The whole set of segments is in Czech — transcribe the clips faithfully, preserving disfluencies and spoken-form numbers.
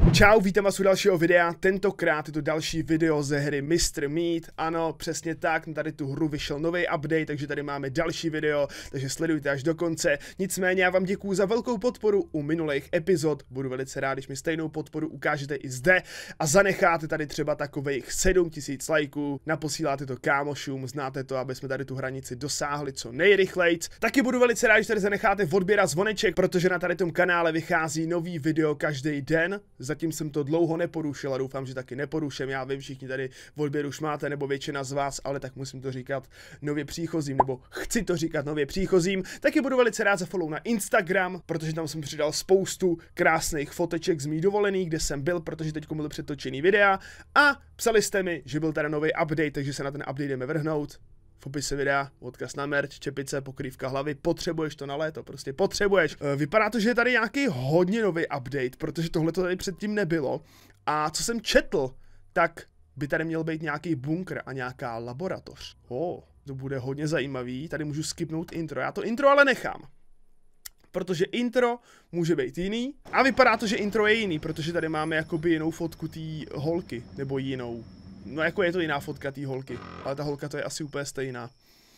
Čau, vítám vás u dalšího videa, tentokrát je to další video ze hry mister Meat, ano, přesně tak, tady tu hru vyšel nový update, takže tady máme další video, takže sledujte až do konce, nicméně já vám děkuju za velkou podporu u minulých epizod, budu velice rád, když mi stejnou podporu ukážete i zde a zanecháte tady třeba takových sedm tisíc lajků, naposíláte to kámošům, znáte to, aby jsme tady tu hranici dosáhli co nejrychlejc, taky budu velice rád, když tady zanecháte odběr a zvoneček, protože na tady tom kanále vychází nový video každý den. Zatím jsem to dlouho neporušil a doufám, že taky neporuším. Já vím, všichni tady v odběru už máte, nebo většina z vás, ale tak musím to říkat nově příchozím, nebo chci to říkat nově příchozím. Taky budu velice rád za follow na Instagram, protože tam jsem přidal spoustu krásných foteček z mých dovolených, kde jsem byl, protože teď byl přetočený videa a psali jste mi, že byl tady nový update, takže se na ten update jdeme vrhnout. V popise videa, odkaz na merch, čepice, pokrývka hlavy, potřebuješ to na léto, prostě potřebuješ. Vypadá to, že je tady nějaký hodně nový update, protože tohle to tady předtím nebylo. A co jsem četl, tak by tady měl být nějaký bunkr a nějaká laboratoř. Oh, to bude hodně zajímavý, tady můžu skipnout intro, já to intro ale nechám. Protože intro může být jiný a vypadá to, že intro je jiný, protože tady máme jakoby jinou fotku té holky, nebo jinou. No jako je to jiná fotka té holky, ale ta holka to je asi úplně stejná.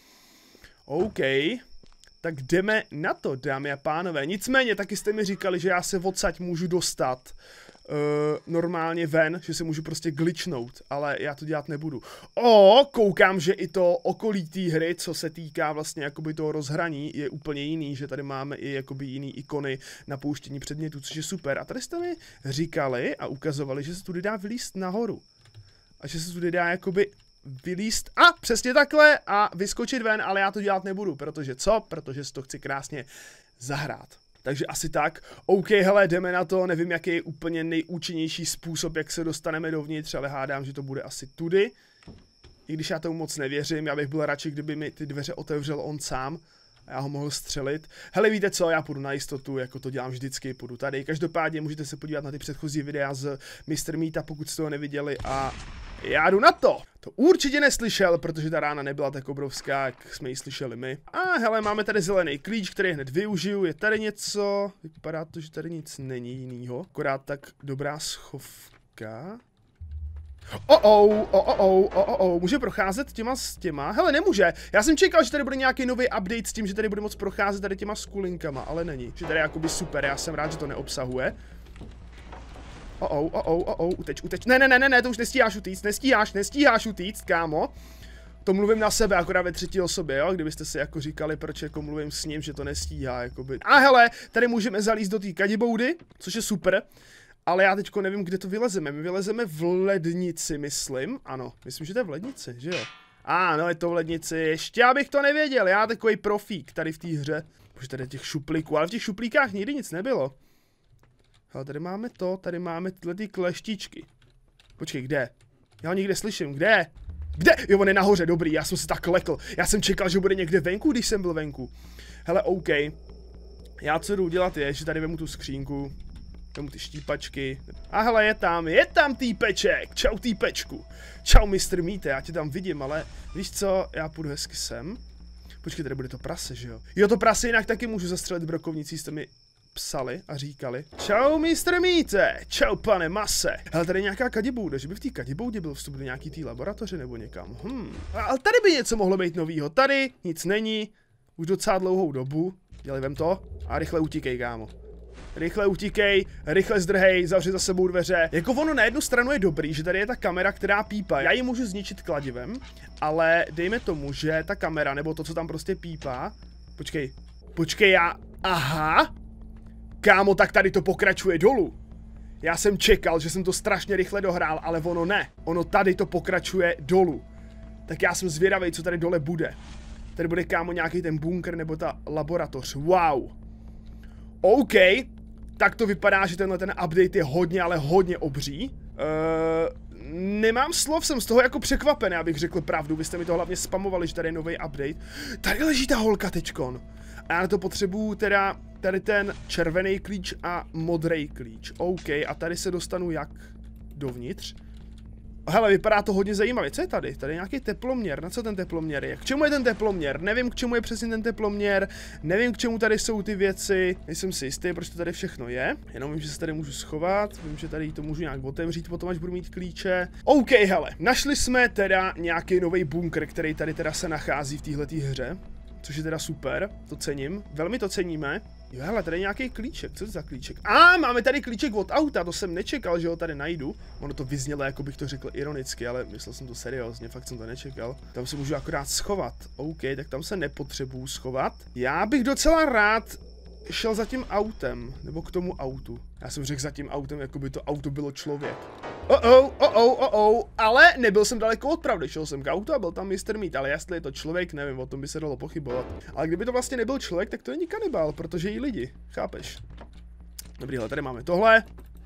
OK, tak jdeme na to, dámy a pánové. Nicméně taky jste mi říkali, že já se odsaď můžu dostat uh, normálně ven, že se můžu prostě glitchnout, ale já to dělat nebudu. O, koukám, že i to okolí té hry, co se týká vlastně jakoby toho rozhraní, je úplně jiný, že tady máme i jakoby jiný ikony na pouštění předmětů, což je super. A tady jste mi říkali a ukazovali, že se tudy dá vylízt nahoru. A že se tudy dá jakoby vylíst a přesně takhle a vyskočit ven, ale já to dělat nebudu, protože co? Protože si to chci krásně zahrát. Takže asi tak. OK, hele, jdeme na to, nevím, jaký je úplně nejúčinnější způsob, jak se dostaneme dovnitř, ale hádám, že to bude asi tudy. I když já tomu moc nevěřím, já bych byl radši, kdyby mi ty dveře otevřel on sám. A já ho mohl střelit. Hele, víte co, já půjdu na jistotu, jako to dělám vždycky, půjdu tady. Každopádně můžete se podívat na ty předchozí videa z mister Meata, pokud jste ho neviděli a já jdu na to. To určitě neslyšel, protože ta rána nebyla tak obrovská, jak jsme ji slyšeli my. A hele, máme tady zelený klíč, který hned využiju, je tady něco, vypadá to, že tady nic není jinýho, akorát tak dobrá schovka. Oh oh, oh oh, oh oh, oh, může procházet těma s těma? Hele, nemůže. Já jsem čekal, že tady bude nějaký nový update s tím, že tady bude moc procházet tady těma skulinkama, ale není. Že tady je jakoby super, já jsem rád, že to neobsahuje. Oh oh, oh oh, oh oh, uteč, uteč. Ne, ne, ne, ne, ne, to už nestíháš utíct, nestíháš, nestíháš utíct, kámo. To mluvím na sebe, akorát ve třetí osobě, jo, kdybyste si jako říkali, proč jako mluvím s ním, že to nestíhá, jakoby. A hele, tady můžeme zalízt do té kadiboudy, což je super. Ale já teďko nevím, kde to vylezeme. My vylezeme v lednici, myslím. Ano, myslím, že to je v lednici, že jo? Ano, je to v lednici. Ještě abych to nevěděl. Já takový profík tady v té hře. Bože, tady těch šuplíků, ale v těch šuplíkách nikdy nic nebylo. Ale tady máme to, tady máme tyhle ty kleštičky. Počkej, kde? Já ho někde slyším, kde? Kde? Jo, on je nahoře, dobrý, já jsem se tak lekl. Já jsem čekal, že bude někde venku, když jsem byl venku. Hele, OK. Já co jdu udělat je, že tady vemu tu skřínku. Tomu ty štípačky. A hele, je tam, je tam týpeček. Čau týpečku. Čau mister Meat, já tě tam vidím, ale víš co, já půjdu hezky sem. Počkej, tady bude to prase, že jo? Jo, to prase jinak taky můžu zastřelit brokovnicí, jste mi psali a říkali. Čau mister Meat, čau pane mase. Hele, tady je nějaká kadibouda, že by v té kadiboudě byl vstup do nějaký té laboratoře nebo někam. Hm, ale tady by něco mohlo být novýho. Tady nic není, už docela dlouhou dobu. Dělej, vem to a rychle utíkej, kámo. Rychle utíkej, rychle zdrhej, zavři za sebou dveře. Jako ono na jednu stranu je dobrý, že tady je ta kamera, která pípá. Já ji můžu zničit kladivem, ale dejme tomu, že ta kamera, nebo to, co tam prostě pípá. Počkej, počkej, já... Aha! Kámo, tak tady to pokračuje dolů. Já jsem čekal, že jsem to strašně rychle dohrál, ale ono ne. Ono tady to pokračuje dolů. Tak já jsem zvědavý, co tady dole bude. Tady bude, kámo, nějaký ten bunkr nebo ta laboratoř. Wow. OK. Tak to vypadá, že tenhle ten update je hodně, ale hodně obří. Uh, nemám slov, jsem z toho jako překvapený, abych řekl pravdu. Vy jste mi to hlavně spamovali, že tady je nový update. Tady leží ta holka teďkon. A já na to potřebuju teda tady ten červený klíč a modrý klíč. OK, a tady se dostanu jak dovnitř? Hele, vypadá to hodně zajímavě. Co je tady? Tady je nějaký teploměr. Na co ten teploměr je? K čemu je ten teploměr? Nevím, k čemu je přesně ten teploměr. Nevím, k čemu tady jsou ty věci. Nejsem si jistý, proč to tady všechno je. Jenom vím, že se tady můžu schovat. Vím, že tady to můžu nějak otevřít potom, až budu mít klíče. OK, hele. Našli jsme teda nějaký nový bunkr, který tady teda se nachází v téhletý hře. Což je teda super, to cením, velmi to ceníme. Jo, hele, tady je nějaký klíček, co je za klíček? A, máme tady klíček od auta, to jsem nečekal, že ho tady najdu. Ono to vyznělo, jako bych to řekl ironicky, ale myslel jsem to seriózně, fakt jsem to nečekal. Tam se můžu akorát schovat, OK, tak tam se nepotřebuju schovat. Já bych docela rád šel za tím autem, nebo k tomu autu. Já jsem řekl za tím autem, jako by to auto bylo člověk. Oh oh, oh oh, oh oh, ale nebyl jsem daleko od pravdy, šel jsem k autu a byl tam mister Meat, ale jestli je to člověk, nevím, o tom by se dalo pochybovat. Ale kdyby to vlastně nebyl člověk, tak to není kanibál, protože jí lidi, chápeš? Dobrý, hele, tady máme tohle.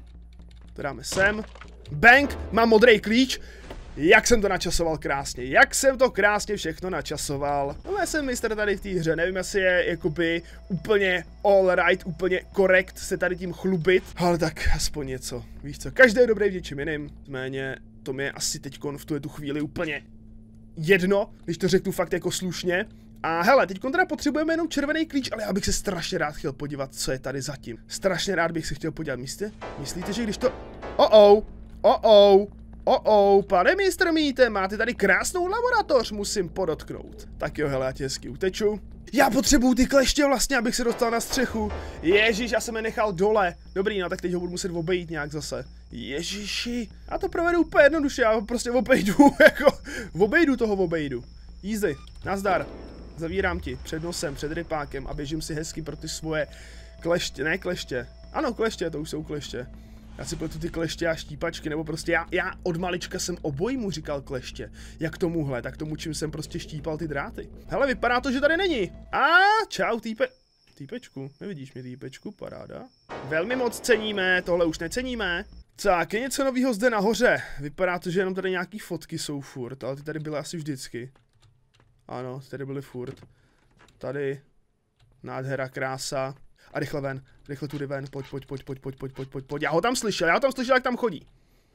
To dáme sem. Bang, mám modrý klíč. Jak jsem to načasoval krásně, jak jsem to krásně všechno načasoval. No já jsem mistr tady v té hře, nevím, jestli je jakoby úplně all right, úplně korekt se tady tím chlubit. Ale tak aspoň něco, víš co, každý je dobrý v něčem jiným. Nicméně to mi je asi teďkon v tu chvíli úplně jedno, když to řeknu fakt jako slušně. A hele, teďkon teda potřebujeme jenom červený klíč, ale já bych se strašně rád chtěl podívat, co je tady zatím. Strašně rád bych se chtěl podívat, myslíte? Myslíte, že když to... Oh oh, oh oh. Oh oh, pane mister Meate, máte tady krásnou laboratoř, musím podotknout. Tak jo, hele, já tě hezky uteču. Já potřebuju ty kleště vlastně, abych se dostal na střechu. Ježíš, já jsem je nechal dole. Dobrý, no tak teď ho budu muset obejít nějak zase. Ježíši, já to provedu úplně jednoduše, já ho prostě obejdu, jako, obejdu toho obejdu. Easy, nazdar. Zavírám ti před nosem, před rypákem a běžím si hezky pro ty svoje kleště, ne kleště. Ano, kleště, to už jsou kleště. Já si pletu ty kleště a štípačky, nebo prostě já, já od malička jsem obojímu říkal kleště. Jak tomuhle, tak tomu, čím jsem prostě štípal ty dráty. Hele, vypadá to, že tady není. A čau, týpe... Týpečku, nevidíš mě, týpečku, paráda. Velmi moc ceníme, tohle už neceníme. Tak, je něco nového zde nahoře. Vypadá to, že jenom tady nějaký fotky jsou furt, ale ty tady byly asi vždycky. Ano, tady byly furt. Tady, nádhera, krása. A rychle ven, rychle tudy ven, pojď, pojď, pojď, pojď, pojď, pojď, pojď, pojď, pojď, já ho tam slyšel, já ho tam slyšel, jak tam chodí.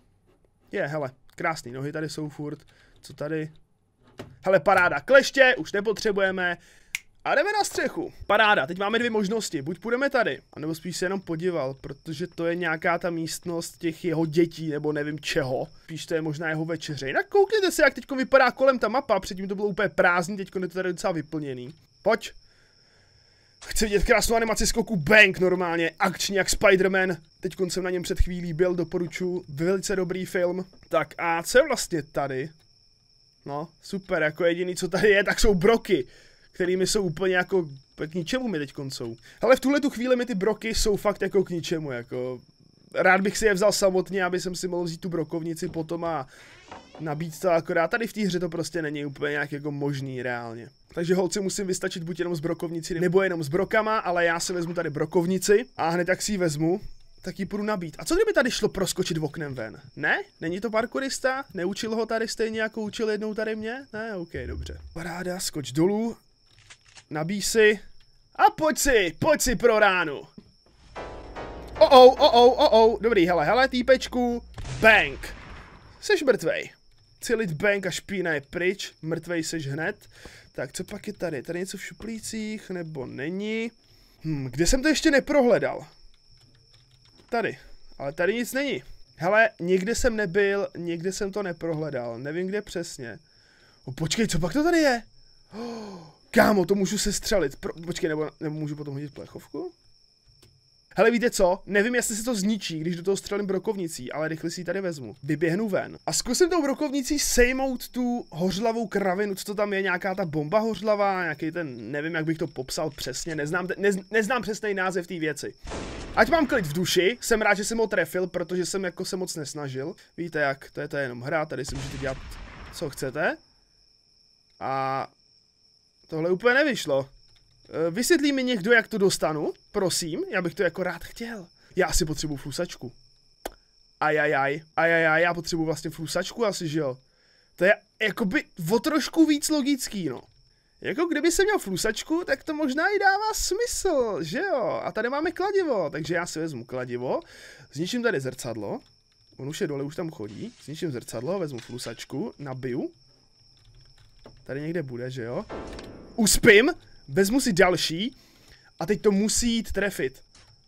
Je, hele, krásný, nohy tady jsou furt, co tady? Hele, paráda, kleště, už nepotřebujeme. A jdeme na střechu. Paráda, teď máme dvě možnosti, buď půjdeme tady, anebo spíš se jenom podíval, protože to je nějaká ta místnost těch jeho dětí, nebo nevím čeho. Spíš to je možná jeho večeře. Jinak koukněte se, jak teď vypadá kolem ta mapa, předtím to bylo úplně prázdný, teď je to tady docela vyplněný. Pojď. Chci vidět krásnou animaci skoku Bang, normálně, akční jak Spider-Man. Teď jsem na něm před chvílí byl, doporučuji, velice dobrý film. Tak a co je vlastně tady? No, super, jako jediný, co tady je, tak jsou broky, kterými jsou úplně jako k ničemu mi teď jsou. Hele, v tuhle tu chvíli mi ty broky jsou fakt jako k ničemu, jako... Rád bych si je vzal samotně, aby jsem si mohl vzít tu brokovnici potom a nabít to, akorát tady v té hře to prostě není úplně nějak jako možný reálně. Takže holci musím vystačit buď jenom s brokovnici, nebo jenom s brokama, ale já si vezmu tady brokovnici a hned jak si ji vezmu, tak ji půjdu nabít. A co kdyby tady šlo proskočit oknem ven? Ne? Není to parkourista? Neučil ho tady stejně jako učil jednou tady mě? Ne? OK, dobře. Paráda, skoč dolů, nabij si a pojď si, pojď si pro ránu. Oh oh, oh oh, oh oh, dobrý, hele, hele, týpečku, bang. Seš mrtvej. Cilit bang a špína je pryč, mrtvej seš hned. Tak, co pak je tady? Tady něco v šuplících, nebo není? Hm, kde jsem to ještě neprohledal? Tady, ale tady nic není. Hele, nikde jsem nebyl, nikde jsem to neprohledal, nevím kde přesně. O, počkej, co pak to tady je? Oh, kámo, to můžu se střelit. Pro, počkej, nebo, nebo můžu potom hodit plechovku? Hele, víte co? Nevím, jestli se to zničí, když do toho střelím brokovnicí, ale rychle si ji tady vezmu. Vyběhnu ven. A zkusím tou brokovnicí sejmout tu hořlavou kravinu, co to tam je, nějaká ta bomba hořlavá, nějaký ten, nevím, jak bych to popsal přesně, neznám, nez, neznám přesný název té věci. Ať mám klid v duši, jsem rád, že jsem ho trefil, protože jsem jako se moc nesnažil. Víte jak, to je to jenom hra, tady si můžete dělat, co chcete. A tohle úplně nevyšlo. Vysvětlí mi někdo, jak to dostanu? Prosím, já bych to jako rád chtěl. Já asi potřebuji flusačku. Ajajaj, ajajaj, já potřebuji vlastně flusačku asi, že jo? To je jakoby o trošku víc logický, no. Jako kdyby jsem měl flusačku, tak to možná i dává smysl, že jo? A tady máme kladivo, takže já si vezmu kladivo, zničím tady zrcadlo. On už je dole, už tam chodí. Zničím zrcadlo, vezmu flusačku, nabiju. Tady někde bude, že jo? Uspím, vezmu si další. A teď to musí jít trefit.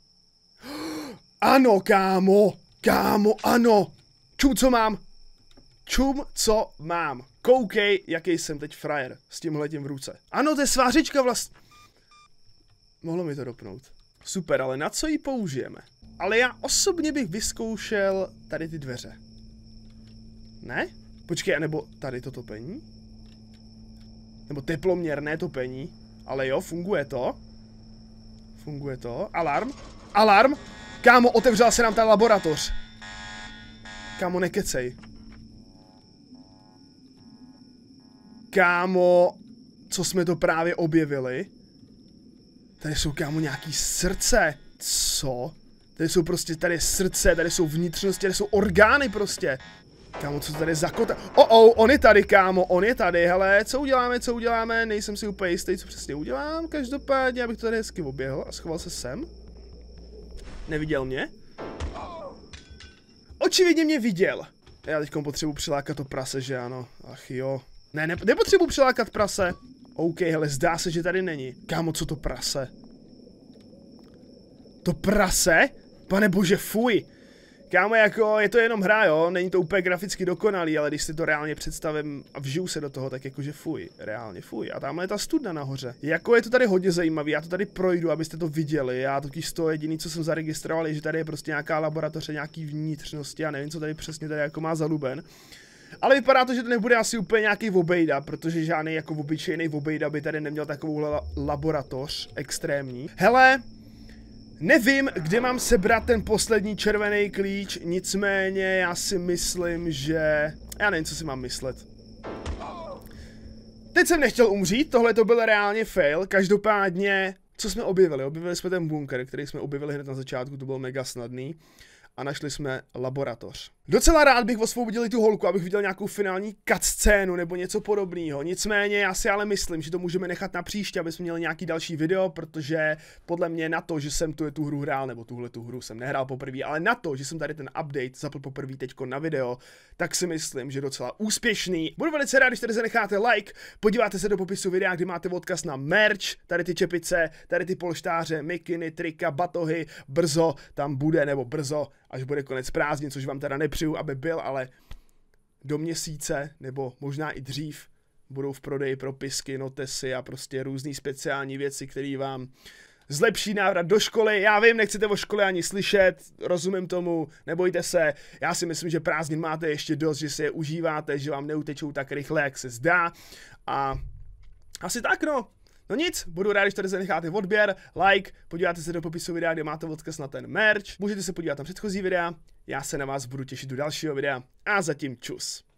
Ano, kámo, kámo, ano. Čum, co mám? Čum, co mám? Koukej, jaký jsem teď frajer s tímhletím v ruce. Ano, to je svářička vlastně. Mohlo mi to dopnout. Super, ale na co ji použijeme? Ale já osobně bych vyzkoušel tady ty dveře. Ne? Počkej, nebo tady to topení? Nebo teploměrné topení? Ale jo, funguje to. Funguje to. Alarm. Alarm. Kámo, otevřela se nám ta laboratoř. Kámo, nekecej. Kámo, co jsme to právě objevili? Tady jsou, kámo, nějaký srdce. Co? Tady jsou prostě, tady je srdce, tady jsou vnitřnosti, tady jsou orgány prostě. Kámo, co tady je za kota? Oh, oh, on je tady, kámo, on je tady, hele, co uděláme, co uděláme, nejsem si úplně jistý, co přesně udělám, každopádně, abych to tady hezky oběhl a schoval se sem. Neviděl mě? Očividně mě viděl. Já teďkom potřebuji přilákat to prase, že ano, ach jo. Ne, ne, nepotřebuji přilákat prase. OK, hele, zdá se, že tady není. Kámo, co to prase? To prase? Pane bože, fuj. Kámo, jako, je to jenom hra, jo, není to úplně graficky dokonalý, ale když si to reálně představím a vžiju se do toho, tak jakože fuj, reálně fuj. A tamhle je ta studna nahoře. Jako je to tady hodně zajímavý, já to tady projdu, abyste to viděli, já totiž to jediný, co jsem zaregistroval, je, že tady je prostě nějaká laboratoře, nějaký vnitřnosti, já nevím, co tady přesně tady jako má zaluben. Ale vypadá to, že to nebude asi úplně nějaký obejda, protože žádný jako obyčejný obejda by tady neměl takovou la laboratoř extrémní. Hele, nevím, kde mám sebrat ten poslední červený klíč, nicméně já si myslím, že... Já nevím, co si mám myslet. Teď jsem nechtěl umřít, tohle to byl reálně fail, každopádně, co jsme objevili? Objevili jsme ten bunker, který jsme objevili hned na začátku, to bylo mega snadný. A našli jsme laboratoř. Docela rád bych osvobodil tu holku, abych viděl nějakou finální cutscénu nebo něco podobného. Nicméně já si ale myslím, že to můžeme nechat na příště, aby jsme měli nějaký další video, protože podle mě na to, že jsem tu, tu hru hrál, nebo tuhle tu hru jsem nehrál poprvé, ale na to, že jsem tady ten update zapl poprvé teďko na video, tak si myslím, že docela úspěšný. Budu velice rád, když tady zanecháte like, podíváte se do popisu videa, kde máte odkaz na merch, tady ty čepice, tady ty polštáře, mikiny, trika, batohy, brzo tam bude, nebo brzo, až bude konec prázdnin, což vám teda nepřeju, aby byl, ale do měsíce, nebo možná i dřív, budou v prodeji propisky, notesy a prostě různý speciální věci, které vám zlepší návrat do školy. Já vím, nechcete o škole ani slyšet, rozumím tomu, nebojte se. Já si myslím, že prázdnin máte ještě dost, že si je užíváte, že vám neutečou tak rychle, jak se zdá. A asi tak, no. No nic, budu rád, když tady zanecháte odběr, like, podíváte se do popisu videa, kde máte odkaz na ten merch, můžete se podívat na předchozí videa, já se na vás budu těšit do dalšího videa a zatím čus.